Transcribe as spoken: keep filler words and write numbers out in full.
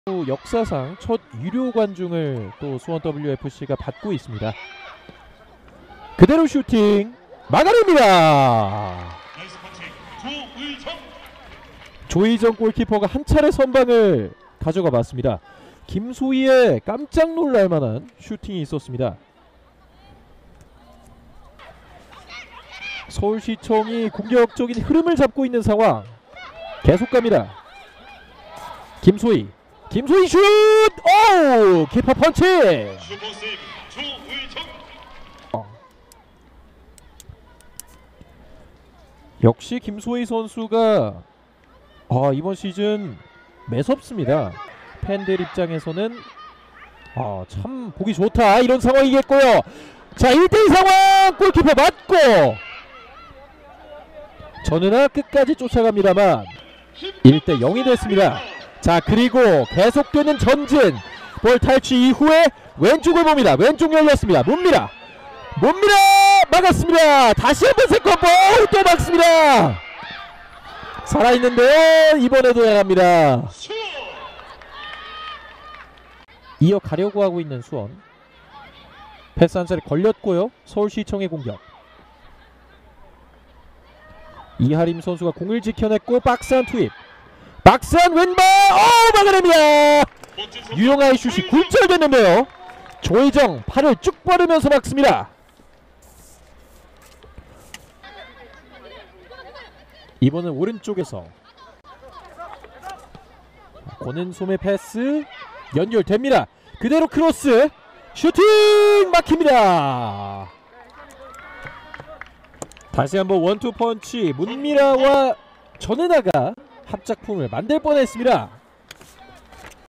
역사상 첫 유료 관중을 또 수원 더블유에프씨가 받고 있습니다. 그대로 슈팅 막아냅니다. 조희정 골키퍼가 한 차례 선방을 가져가 봤습니다. 김소희의 깜짝 놀랄 만한 슈팅이 있었습니다. 서울시청이 공격적인 흐름을 잡고 있는 상황. 계속 갑니다. 김소희 김소희 슛! 오! 키퍼 펀치! 어. 역시 김소희 선수가 아, 이번 시즌 매섭습니다. 팬들 입장에서는 아, 참 보기 좋다 이런 상황이겠고요. 자, 일 대 이 상황! 골키퍼 맞고 전은아 끝까지 쫓아갑니다만 일 대 영이 됐습니다. 자, 그리고 계속되는 전진. 볼 탈취 이후에 왼쪽을 봅니다. 왼쪽 열렸습니다. 뭡니다. 뭡니다. 막았습니다. 다시 한번 세컨볼 또 막습니다. 살아있는데요. 이번에도 나갑니다. 이어가려고 하고 있는 수원. 패스 한 차례 걸렸고요. 서울시청의 공격. 이하림 선수가 공을 지켜냈고 박스한 투입. 박스한 왼발! 오! 막아냅니다! 유영아의 슛이 굴절됐는데요. 조희정 팔을 쭉 뻗으면서 막습니다. 이번은 오른쪽에서 권은솜의 패스 연결됩니다. 그대로 크로스 슈팅 막힙니다. 다시 한번 원투 펀치. 문미라와 전은아가 합작품을 만들 뻔했습니다.